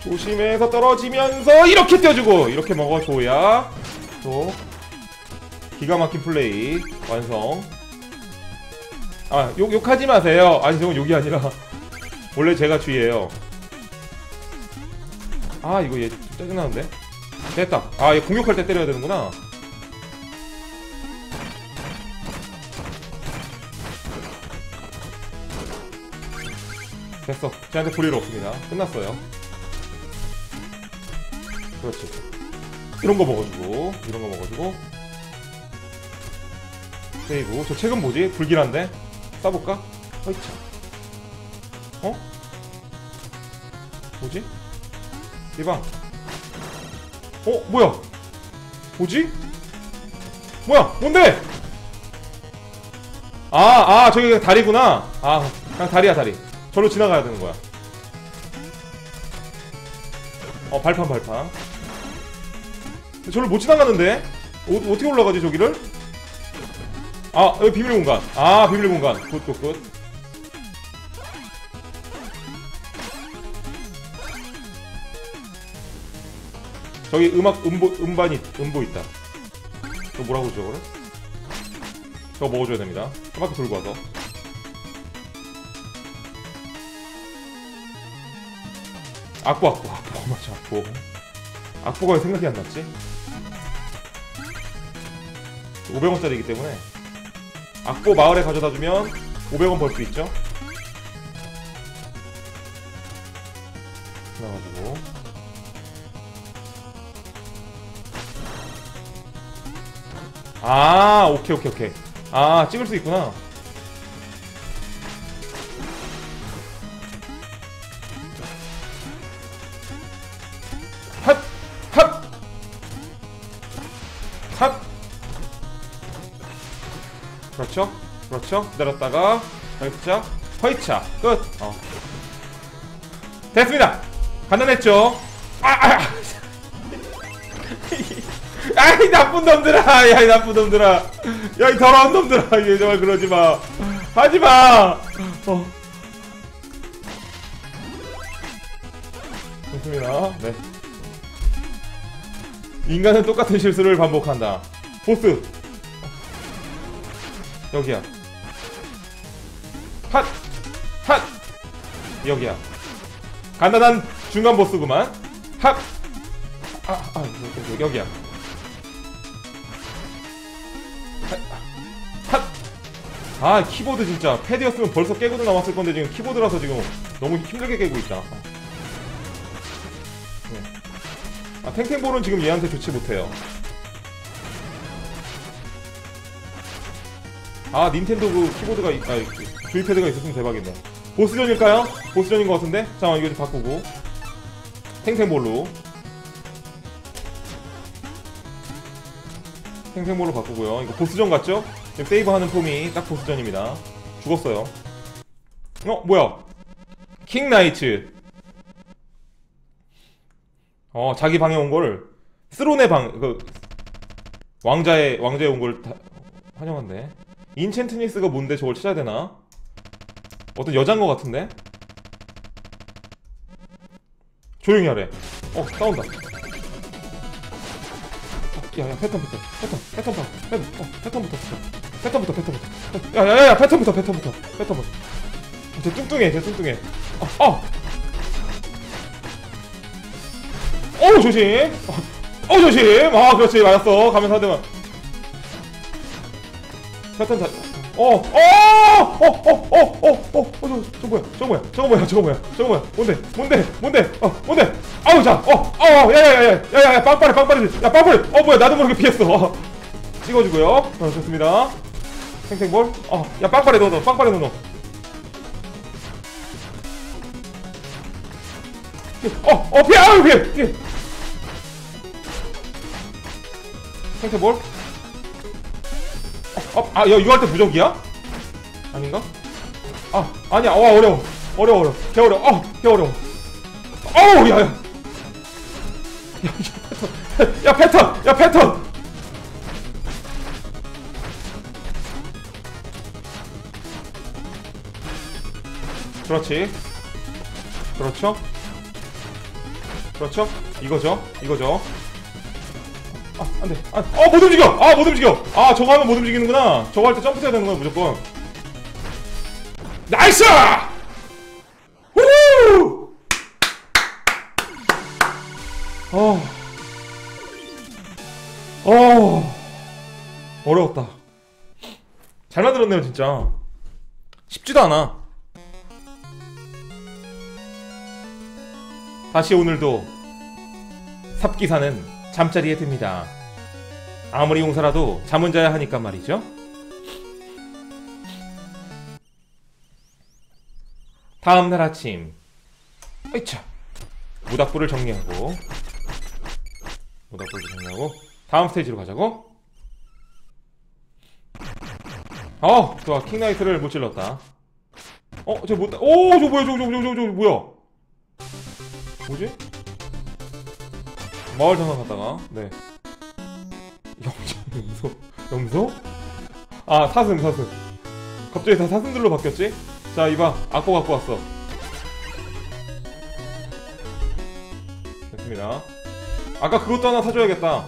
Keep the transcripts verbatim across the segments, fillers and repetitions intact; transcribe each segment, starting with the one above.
조심해서 떨어지면서 이렇게 떼어주고 이렇게 먹어줘야 또 기가 막힌 플레이 완성. 아, 욕, 욕하지 마세요. 아니, 저건 욕이 아니라 원래 제가 주의해요. 아, 이거 얘 짜증나는데? 됐다. 아, 얘 공격할 때 때려야 되는구나. 됐어. 쟤한테 볼 일 없습니다. 끝났어요. 그렇지. 이런 거 먹어주고, 이런 거 먹어주고. 세이브. 저 책은 뭐지? 불길한데? 쏴볼까? 어이차. 어? 뭐지? 대박. 어? 뭐야? 뭐지? 뭐야? 뭔데? 아, 아, 저기 그냥 다리구나. 아, 그냥 다리야, 다리. 절로 지나가야 되는 거야. 어, 발판, 발판. 절로 못 지나가는데? 어, 어떻게 올라가지, 저기를? 아, 여기 비밀 공간. 아, 비밀 공간. 굿, 굿, 굿. 저기 음악, 음보, 음반이, 음보 있다. 저거 뭐라고 그러죠, 저거를? 저거 먹어줘야 됩니다. 한 바퀴 돌고 와서. 악보, 악보, 악보. 맞아, 악보. 악보가 왜 생각이 안 났지? 오백 원짜리이기 때문에. 악보 마을에 가져다주면 오백 원 벌 수 있죠? 그래가지고 아, 오케이 오케이 오케이. 아, 찍을 수 있구나. 핫! 핫! 핫! 그렇죠? 그렇죠? 기다렸다가 허이차 허이차 끝! 어. 됐습니다! 간단했죠? 아! 아! 아이, 나쁜 놈들아! 야, 이 나쁜 놈들아! 야, 이 더러운 놈들아! 얘 정말 그러지마! 하지마! 어. 좋습니다. 네. 인간은 똑같은 실수를 반복한다. 보스! 여기야. 핫! 핫! 여기야. 간단한 중간 보스구만. 핫! 아, 아, 여기, 여기야. 핫! 핫! 아, 키보드 진짜. 패드였으면 벌써 깨고도 나왔을 건데 지금 키보드라서 지금 너무 힘들게 깨고 있다. 네. 아, 탱탱볼은 지금 얘한테 좋지 못해요. 아, 닌텐도 그 키보드가, 아, 조이패드가 있었으면 대박이네. 보스전일까요? 보스전인 것 같은데? 잠깐만, 이거 좀 바꾸고. 탱탱볼로. 탱탱볼로 바꾸고요. 이거 보스전 같죠? 지금 세이브하는 폼이 딱 보스전입니다. 죽었어요. 어? 뭐야? 킹나이츠. 어, 자기 방에 온 걸, 스론의 방, 그, 왕자의, 왕자에 온 걸 환영한데. 인챈트니스가 뭔데 저걸 찾아야 되나? 어떤 여잔 거 같은데? 조용히 하래. 어, 싸운다. 어, 야, 야, 패턴, 패턴, 패턴, 패턴, 봐. 패턴, 어, 패턴부터, 패턴부터, 패턴부터. 야, 야, 야, 패턴부터, 패턴부터, 패턴부터. 쟤 뚱뚱해, 쟤 뚱뚱해. 어, 어! 어우, 조심! 어, 어, 조심! 아, 그렇지, 맞았어. 가면서 한 대만. 패턴 잘. 어, 어, 어, 어, 어, 어, 어, 어, 저, 저 뭐야, 저거 뭐야, 저거 뭐야, 저거 뭐야, 저거 뭐야, 뭔데, 뭔데, 뭔데, 어, 뭔데, 아우, 자, 어, 어, 야, 야, 야, 야, 야, 야, 빵빠레, 빵빠레, 야, 빵빠레, 어, 뭐야, 나도 모르게 피했어. 어, 찍어주고요. 어, 좋습니다. 탱탱볼, 어, 야, 빵빠레 넣어, 넣어, 빵빠레 넣어, 넣어. 어, 어, 피해, 아유, 피해, 피해. 탱탱볼. 어, 아, 야, 이거 할 때 무적이야? 아닌가? 아, 아니야. 와, 어려워. 어려워, 어려워. 개 어려워. 어, 개 어려워. 어우, 야, 야. 야, 야, 패턴! 야, 패턴! 그렇지. 그렇죠? 그렇죠? 이거죠? 이거죠? 아, 안 돼. 아, 어, 못 움직여! 아, 못 움직여! 아, 저거 하면 못 움직이는구나. 저거 할 때 점프 해야 되는 거야, 무조건. 나이스! 후! 어. 어. 어려웠다. 잘 만들었네요, 진짜. 쉽지도 않아. 다시 오늘도 삽기사는 잠자리에 듭니다. 아무리 용사라도 잠은 자야 하니까 말이죠. 다음날 아침, 으이차, 모닥불을 정리하고 모닥불을 정리하고 다음 스테이지로 가자고. 어, 좋아. 킹나이트를 못 질렀다. 어, 저 못, 오, 저 뭐야, 저, 저, 저, 저, 저, 뭐야? 뭐지? 마을 전환 갔다가, 네. 염소, 염소? 아, 사슴, 사슴. 갑자기 다 사슴들로 바뀌었지? 자, 이봐. 악보 갖고 왔어. 됐습니다. 아까 그것도 하나 사줘야겠다.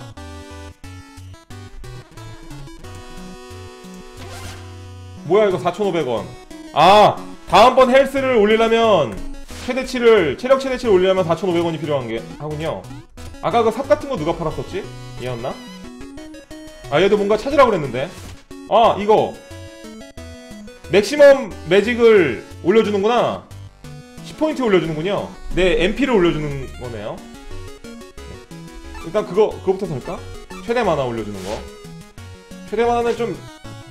뭐야, 이거 사천오백 원. 아, 다음번 헬스를 올리려면 최대치를, 체력 최대치를 올리려면 사천오백 원이 필요한 게 하군요. 아까 그 삽 같은 거 누가 팔았었지? 얘였나? 아, 얘도 뭔가 찾으라고 그랬는데. 아, 이거 맥시멈 매직을 올려주는구나. 십 포인트 올려주는군요. 내 엠피를 올려주는 거네요. 일단 그거, 그거부터 살까? 최대 만화 올려주는 거. 최대 만화는 좀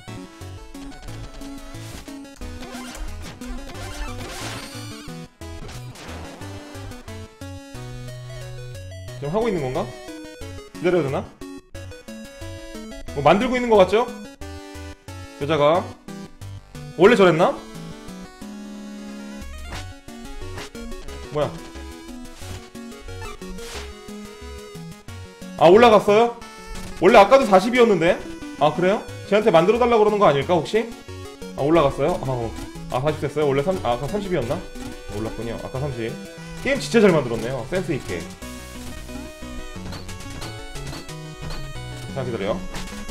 지금 하고 있는 건가? 기다려야 되나? 뭐 만들고 있는 거 같죠? 여자가 원래 저랬나? 뭐야? 아, 올라갔어요? 원래 아까도 사십이었는데? 아, 그래요? 쟤한테 만들어달라고 그러는 거 아닐까 혹시? 아, 올라갔어요? 아, 어. 아 사십 됐어요? 원래 삼, 아, 아까 삼십이었나? 올랐군요. 아까 삼십. 게임 진짜 잘 만들었네요. 센스있게. 자, 기다려.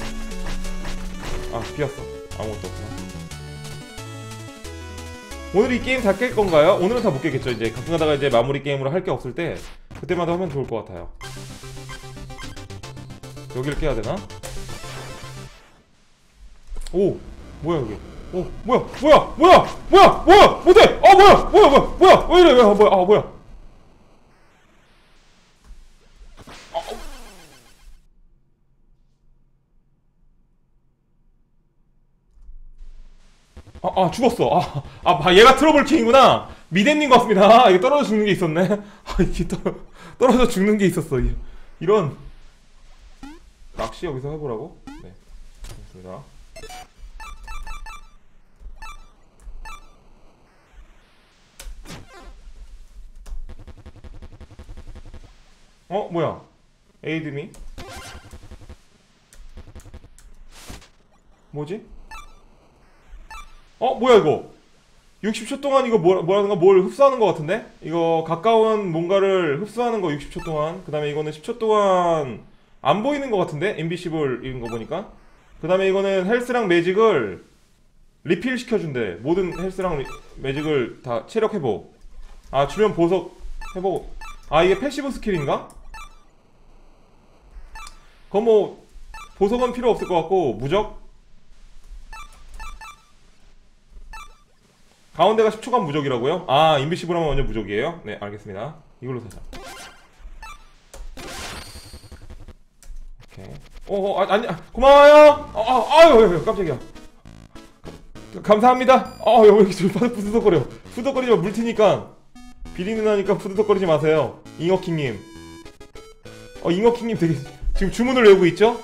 아, 비었어. 아무것도 없구나. 오늘 이 게임 다 깰 건가요? 오늘은 다 못 깨겠죠. 이제 가끔 가다가 이제 마무리 게임으로 할 게 없을 때 그때마다 하면 좋을 것 같아요. 여기를 깨야 되나? 오, 뭐야 여기? 오, 뭐야, 뭐야, 뭐야, 뭐야, 뭐야, 못해! 아, 뭐야, 뭐야, 뭐야, 뭐야, 왜 이래, 왜, 뭐야, 아, 뭐야? 아, 아, 죽었어. 아, 아, 얘가 트러블 킹이구나. 미대님 같습니다. 아, 이게 떨어져 죽는 게 있었네. 아, 이게 떨, 떨어져 죽는 게 있었어. 이, 이런. 낚시 여기서 해보라고? 네. 됐습니다. 어, 뭐야? 에이드미? 뭐지? 어, 뭐야 이거? 육십 초 동안 이거 뭐, 뭐라든가 뭘 흡수하는 것 같은데? 이거 가까운 뭔가를 흡수하는 거 육십 초 동안. 그 다음에 이거는 십 초 동안 안 보이는 것 같은데? 인비시블 이런 거 보니까. 그 다음에 이거는 헬스랑 매직을 리필 시켜준대. 모든 헬스랑 리, 매직을 다 체력 회복. 아, 주변 보석 회복. 아, 이게 패시브 스킬인가? 그건 뭐 보석은 필요 없을 것 같고 무적? 가운데가 십 초간 무적이라고요? 아, 인비시블 하면 완전 무적이에요? 네, 알겠습니다. 이걸로 사자. 오케이. 어, 어, 아, 아니, 아, 고마워요! 어, 어, 아유, 깜짝이야. 감사합니다. 어, 왜 이렇게 푸드덕거려. 푸드덕거리지 마, 물 튀니까. 비리는 나니까 푸드덕거리지 마세요. 잉어킹님. 어, 잉어킹님 되게, 지금 주문을 외우고 있죠?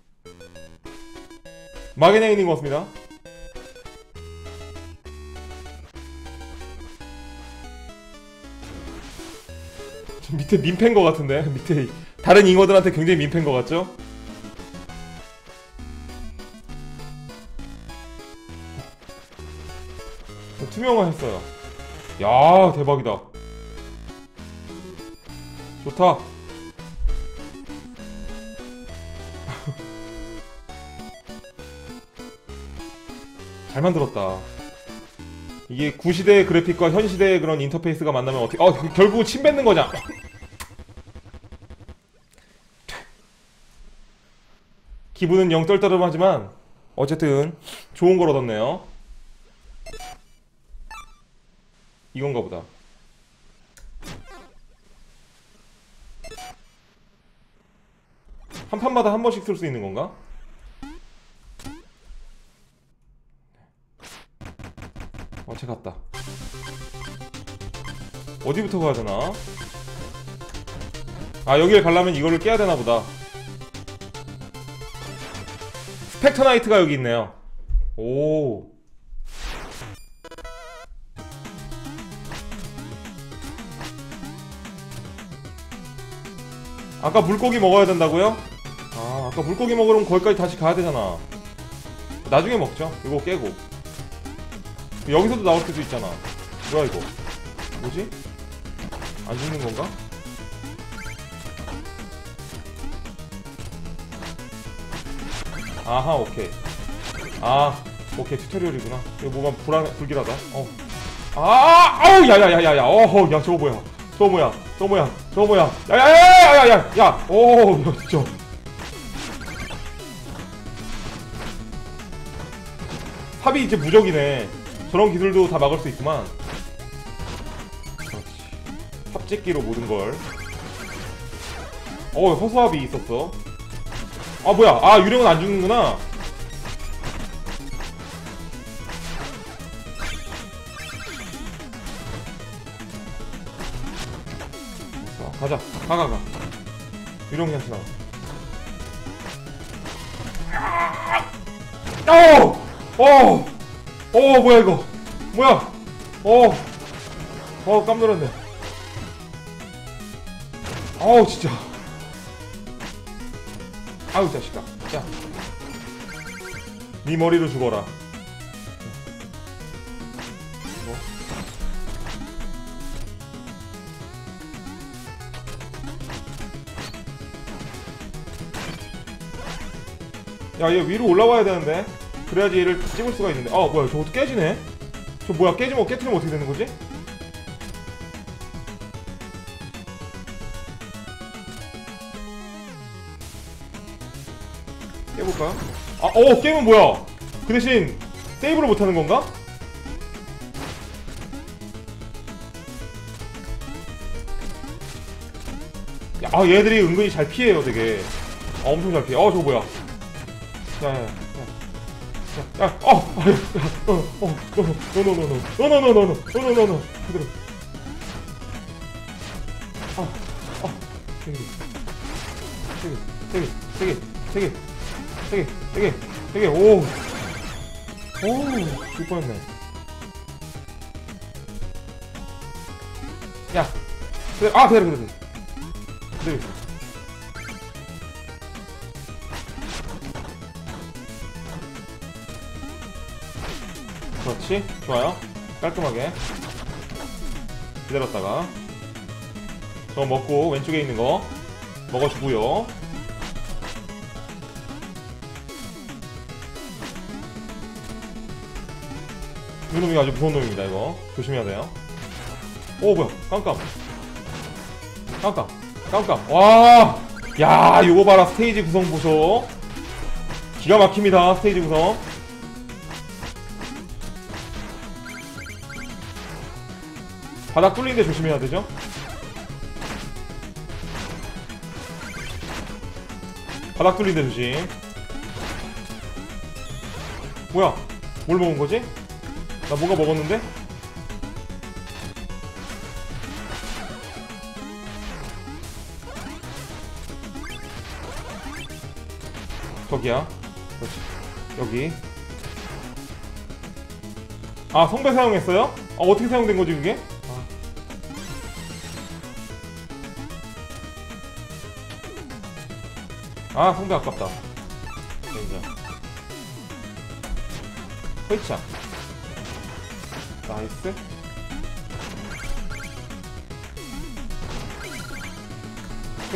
마개냥이님 고맙습니다. 밑에 민폐인 것 같은데? 밑에 다른 잉어들한테 굉장히 민폐인 것 같죠? 투명화 했어요. 야, 대박이다. 좋다. 잘 만들었다. 이게 구시대의 그래픽과 현시대의 그런 인터페이스가 만나면 어떻게 어 결국 침 뱉는 거냐. 기분은 영 떨떠름하지만 어쨌든 좋은 걸 얻었네요. 이건가 보다. 한 판마다 한 번씩 쓸 수 있는 건가? 어째 갔다. 어디부터 가야 되나? 아, 여기를 가려면 이거를 깨야 되나 보다. 스펙터나이트가 여기 있네요. 오. 아까 물고기 먹어야 된다고요? 아, 아까 물고기 먹으려면 거기까지 다시 가야 되잖아. 나중에 먹죠. 이거 깨고. 여기서도 나올 수도 있잖아. 뭐야 이거? 뭐지? 안 죽는 건가? 아하, 오케이. 아, 오케이. 튜토리얼이구나. 이거 뭐가 불안, 불길하다. 어. 아, 아우, 야야야야야. 어허, 야, 저거 뭐야? 저거 뭐야? 저거 뭐야? 저거 뭐야? 야야야야야야! 야, 오, 야, 진짜. 삽이 이제 무적이네. 저런 기술도 다 막을 수 있구만. 그렇지. 삽짓기로 모든 걸. 어, 허수아비 있었어. 아, 뭐야? 아, 유령은 안 죽는구나. 자, 가자. 가가 가. 유령 괜찮아. 어! 어! 어, 뭐야 이거? 뭐야? 어, 어, 깜놀랐네. 어우, 진짜. 아우, 자식아. 자, 네 머리로 죽어라. 뭐? 야, 얘 위로 올라와야 되는데. 그래야지 얘를 찍을 수가 있는데. 아, 뭐야, 저것도 깨지네? 저 뭐야, 깨지면, 깨트리면 어떻게 되는 거지? 깨볼까? 아, 어, 깨면 뭐야? 그 대신 세이브를 못하는 건가? 야, 아, 얘들이 은근히 잘 피해요, 되게. 아, 엄청 잘 피해. 어, 저거 뭐야? 야, 야, 야. 야, 야, 어, 아, 야, 어, 어, 노노노노노노노노노노노노노노노노 그대로. 아, 아, 세개, 세개, 세개, 세개, 세개, 세개, 세개, 오, 오, 죽을 뻔했네. 야, 그래, 아, 그래, 그래, 그래, 그래. 그렇지, 좋아요. 깔끔하게 기다렸다가 저거 먹고 왼쪽에 있는 거 먹어주고요. 이놈이 아주 무서운 놈입니다. 이거 조심해야 돼요. 오, 뭐야, 깜깜 깜깜 깜깜. 와, 야, 요거 봐라. 스테이지 구성 보소. 기가 막힙니다. 스테이지 구성. 바닥 뚫리는데 조심해야 되죠? 바닥 뚫리는데 조심. 뭐야? 뭘 먹은 거지? 나 뭔가 먹었는데? 저기야. 그렇지. 여기. 아, 성배 사용했어요? 아, 어떻게 사용된 거지 그게? 아, 성배 아깝다. 진짜. 허이차. 나이스.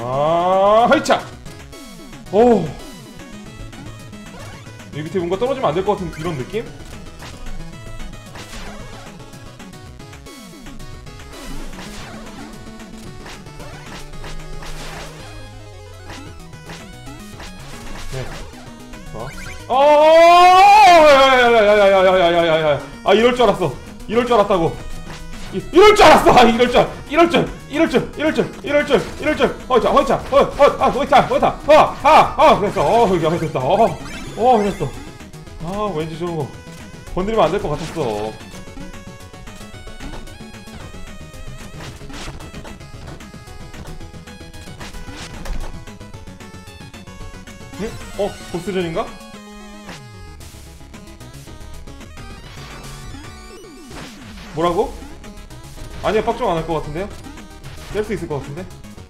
아, 하이차! 오. 여기 밑에 뭔가 떨어지면 안 될 것 같은 이런 느낌? 네. 어? 야야야야야야야야야야야. 아, 이럴 줄 알았어. 이럴 줄 알았다고. 이, 이럴 줄 알았어. 아, 이럴 줄, 이럴 줄, 이럴 줄, 이럴 줄, 이럴 줄, 이럴 줄. 허자, 허자, 허, 허, 아, 허자, 허자, 허, 하, 아, 됐어. 어, 여기, 어, 됐다. 어, 어, 됐어. 아, 왠지 좀 건드리면 안 될 것 같았어. 응? 어, 보스전인가? 뭐라고? 아니야, 빡종 안 할 것 같은데요? 깰 수 있을 것 같은데?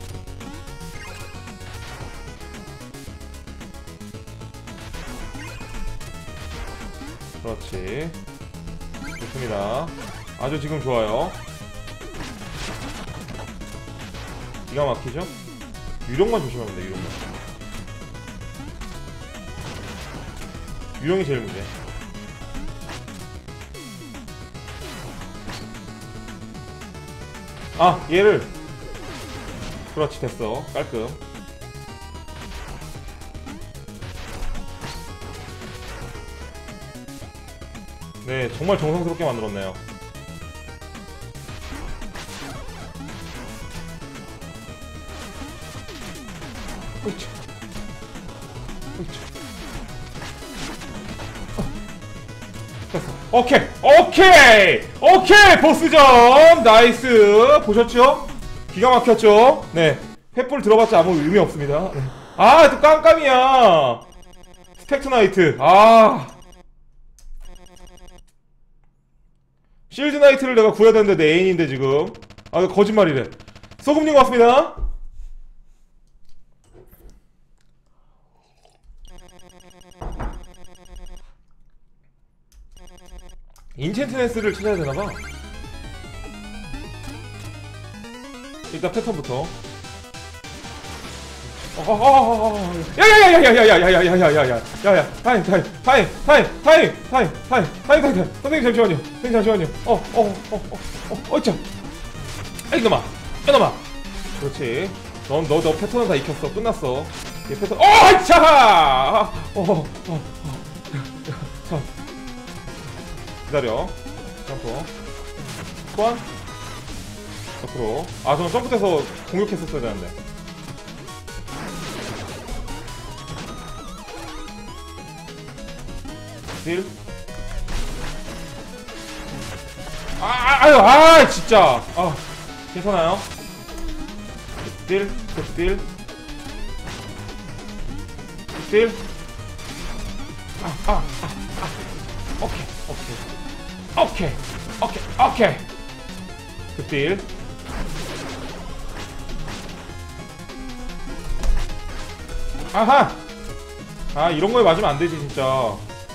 그렇지. 좋습니다. 아주 지금 좋아요. 기가 막히죠? 유령만 조심하면 돼, 유령만. 유령이 제일 문제. 아, 얘를. 그렇지, 됐어. 깔끔. 네, 정말 정성스럽게 만들었네요. 으이차. 으이차. 됐어. 오케이! 오케이! 오케이! 보스전! 나이스! 보셨죠? 기가 막혔죠? 네. 횃불 들어봤자 아무 의미 없습니다. 네. 아, 또 깜깜이야! 스펙트나이트. 아. 실드나이트를 내가 구해야 되는데 내 애인인데 지금. 아, 거짓말이래. 소금님 왔습니다. 인챈트네스를 찾아야 되나봐. 일단 패턴부터. 어어어어어. 야야야야야야야야야야야야야야야. 타임 타임 타임 타임 타임 타임 타임 타임 타임. 선생님 잠시만요. 선생님 잠시만요. 어어어어어 어이차. 에이 놈아. 이놈아. 그렇지. 넌 너 너 패턴은 다 익혔어. 끝났어. 얘 패턴. 어이차. 어어 어. 자. 기다려. 점프. 소환. 앞으로. 아, 저는 점프돼서 공격했었어야 되는데. 딜. 아, 아, 아유, 아, 진짜. 아, 괜찮아요. 딜, 딜. 딜. 아, 아, 아, 아. 오케이, 오케이. 오케이, 오케이, 오케이. 딜. 아하! 아, 이런 거에 맞으면 안 되지, 진짜.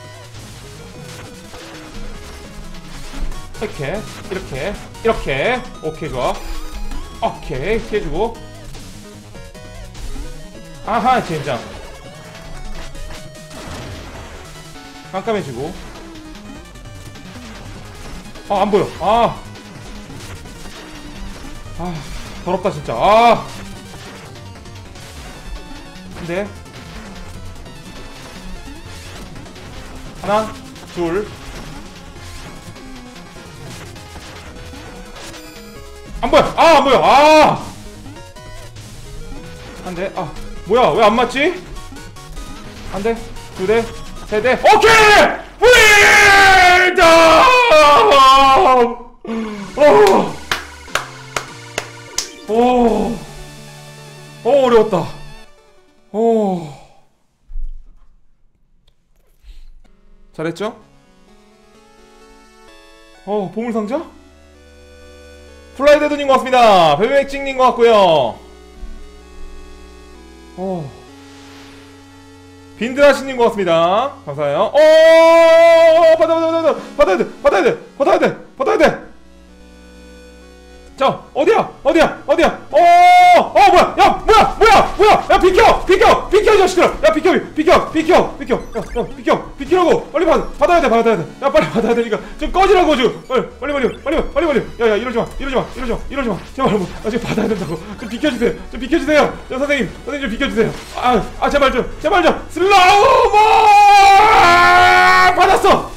이렇게, 이렇게, 이렇게. 오케이, 좋아. 오케이, 피해주고. 아하, 젠장. 깜깜해지고. 아, 안 보여. 아. 아, 더럽다, 진짜. 아. 근데. 하나, 둘. 안 보여! 아, 안 보여! 아! 한 대, 아. 뭐야, 왜 안 맞지? 한 대, 두 대, 세 대. 오케이! 윌덤! 어! 오, 오, 어려웠다. 오, 잘했죠? 어, 보물상자? 플라이데드님 고맙습니다. 베베맥찍님 고맙고요. 어, 빈드하시님 고맙습니다. 감사해요. 오, 받아, 받아, 받아, 받아야 돼, 받아야 돼, 받아야 돼, 받아야 돼. 자, 어디야? 어디야? 어디야? 어, 어, 뭐야? 야, 뭐야? 뭐야? 뭐야? 야, 비켜! 비켜! 비켜, 이 자식들아! 야, 비켜! 비켜! 비켜! 비켜! 야, 야, 비켜! 비키라고! 빨리 받, 받아야 돼, 받아야 돼. 야, 빨리 받아야 되니까 좀 꺼지라고 좀. 빨리, 빨리, 빨리, 빨리, 빨리, 빨리. 야, 야, 이러지 마, 이러지 마, 이러지 마, 이러지 마. 제발, 뭐, 나 지금 받아야 된다고. 좀 비켜주세요. 좀 비켜주세요. 야, 선생님, 선생님 좀 비켜주세요. 아, 아, 제발 좀, 제발 좀. 슬로우 모! 받았어.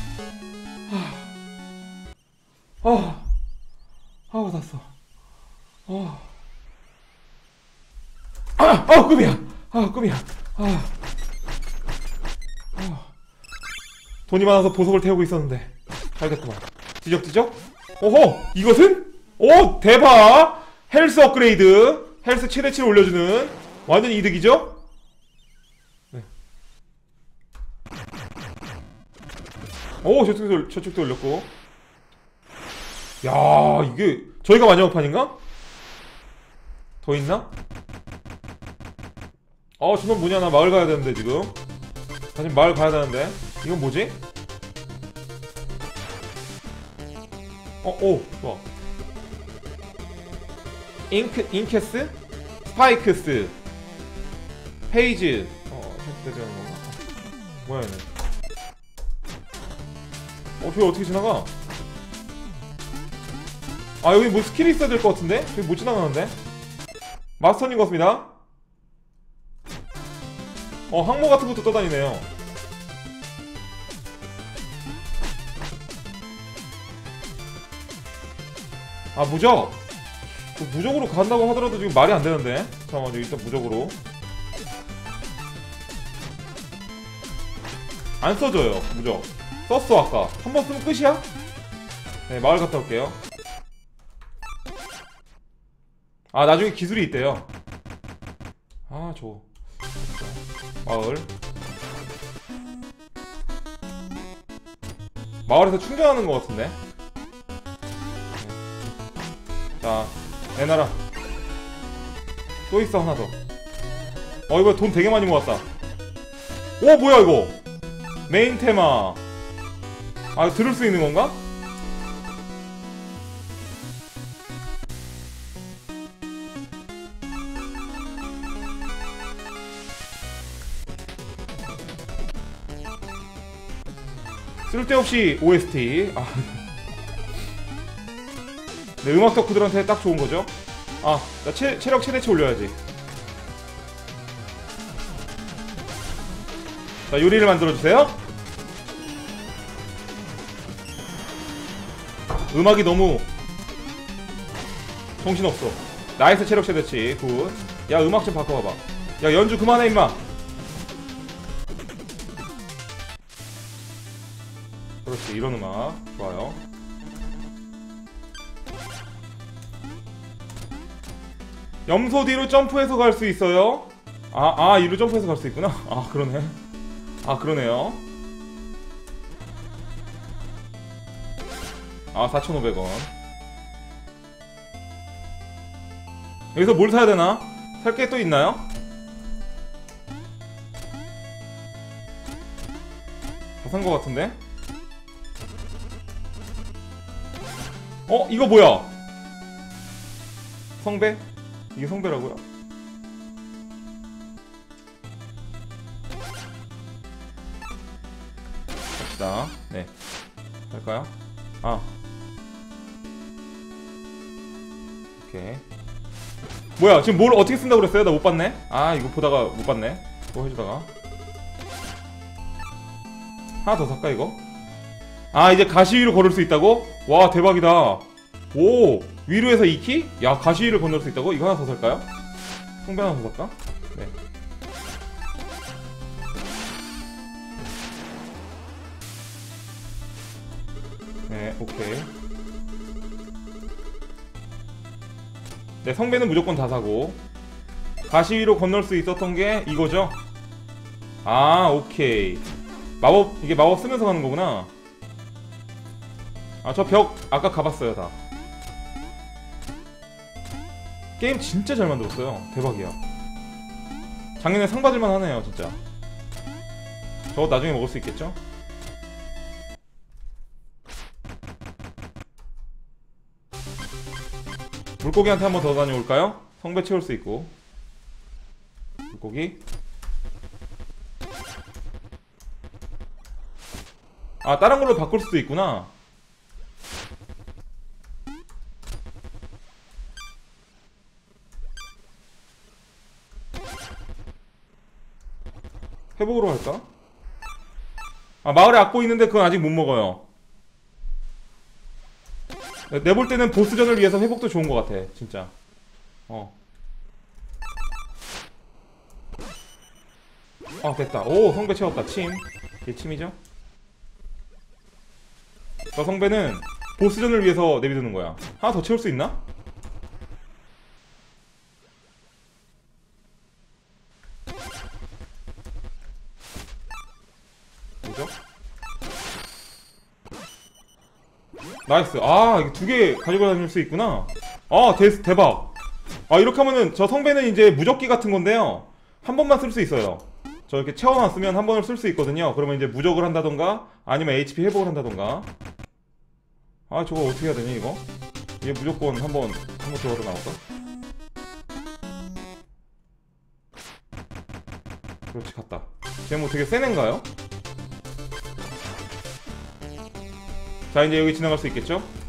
아, 아, 받았어. 어. 아, 아, 꿈이야. 아, 꿈이야. 아. 아. 돈이 많아서 보석을 태우고 있었는데 잘 됐구만. 뒤적뒤적. 오호, 이것은? 오, 대박. 헬스 업그레이드. 헬스 최대치를 올려주는 완전 이득이죠? 네. 오, 저쪽도, 저쪽도 올렸고. 야, 이게 저희가 마지막판인가? 더 있나? 어, 저놈 뭐냐. 나 마을 가야 되는데 지금. 다시 마을 가야 되는데. 이건 뭐지? 어, 오, 좋아. 잉크, 잉캐스? 스파이크스 페이지. 어, 되는 건가? 뭐야 얘는. 어, 저기 어떻게 지나가? 아, 여기 뭐 스킬이 있어야 될 것 같은데? 저기 못 지나가는데? 마스터님 같습니다. 어, 항모 같은 것도 떠다니네요. 아, 무적! 무적으로 간다고 하더라도 지금 말이 안 되는데? 잠깐만, 일단 무적으로. 안 써져요, 무적. 썼어, 아까. 한 번 쓰면 끝이야? 네, 마을 갔다 올게요. 아, 나중에 기술이 있대요. 아, 저 마을. 마을에서 충전하는 것 같은데. 자, 내놔라. 또 있어, 하나 더. 어, 이거 돈 되게 많이 모았다. 오, 뭐야 이거. 메인 테마. 아, 이거 들을 수 있는 건가? 쓸데없이 오에스티. 아. 네, 음악 덕후들한테 딱 좋은 거죠. 아, 나 체, 체력 최대치 올려야지. 자, 요리를 만들어주세요. 음악이 너무 정신없어. 나이스, 체력 최대치. 굿. 야, 음악 좀 바꿔봐봐. 야, 연주 그만해 임마. 그렇지, 이런 음악 좋아요. 염소 뒤로 점프해서 갈 수 있어요. 아, 아, 이로 점프해서 갈 수 있구나. 아, 그러네. 아, 그러네요. 아, 사천오백 원. 여기서 뭘 사야 되나? 살 게 또 있나요? 다 산 거 같은데? 어? 이거 뭐야? 성배? 이게 성배라고요? 갑시다. 네. 할까요? 아. 오케이. 뭐야, 지금 뭘 어떻게 쓴다고 그랬어요? 나 못 봤네? 아, 이거 보다가 못 봤네. 뭐 해주다가. 하나 더 살까, 이거? 아, 이제 가시 위로 걸을 수 있다고? 와, 대박이다. 오, 위로 해서 이 키? 야, 가시 위를 건널 수 있다고? 이거 하나 더 살까요? 성배 하나 더 살까? 네. 네, 오케이. 네, 성배는 무조건 다 사고. 가시 위로 건널 수 있었던 게 이거죠? 아, 오케이. 마법, 이게 마법 쓰면서 가는 거구나. 아, 저 벽 아까 가봤어요, 다. 게임 진짜 잘 만들었어요. 대박이야. 작년에 상 받을만 하네요, 진짜. 저거 나중에 먹을 수 있겠죠? 물고기한테 한번 더 다녀올까요? 성배 채울 수 있고. 물고기. 아, 다른 걸로 바꿀 수도 있구나. 회복으로 할까? 아, 마을에 악보 있는데 그건 아직 못 먹어요. 내 볼 때는 보스전을 위해서 회복도 좋은 것 같아, 진짜. 어. 아, 됐다. 오, 성배 채웠다. 침. 이게 침이죠? 저 성배는 보스전을 위해서 내비두는 거야. 하나 더 채울 수 있나? 뭐죠? 나이스. 아, 이게 두 개 가지고 다닐 수 있구나. 아, 대, 대박. 아, 이렇게 하면은 저 성배는 이제 무적기 같은 건데요, 한 번만 쓸 수 있어요. 저 이렇게 채워놨으면 한 번을 쓸 수 있거든요. 그러면 이제 무적을 한다던가 아니면 에이치피 회복을 한다던가. 아, 저거 어떻게 해야 되니 이거? 얘 무조건 한번 한번 들어가서 나올까? 그렇지, 갔다. 쟤 뭐 되게 센 애인가요? 자, 이제 여기 지나갈 수 있겠죠?